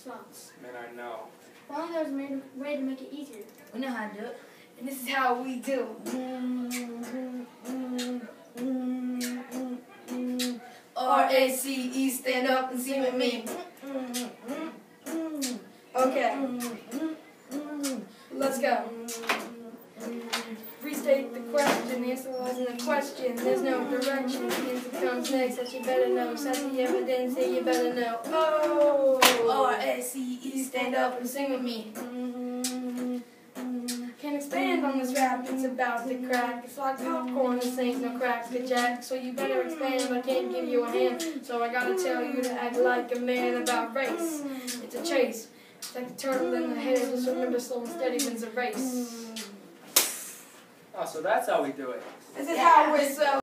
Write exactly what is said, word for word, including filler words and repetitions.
sucks. Man, I know. Why don't there's a way to- way to make it easier? We know how to do it. And this is how we do. R A C E, stand up and sing with me. Okay. Let's go. Restate the question, answering the question. There's no direction. Answer comes next, that you better know. Set the evidence, say you better know. Oh! R A C E, stand up and sing with me. Can't expand on this rap, it's about to crack. It's like popcorn, this ain't no cracks to jack. So you better expand, I can't give you a hand. So I gotta tell you to act like a man about race. It's a chase. It's like a turtle in the head, just remember slow and steady wins a race. Oh, so that's how we do it. This is how we're so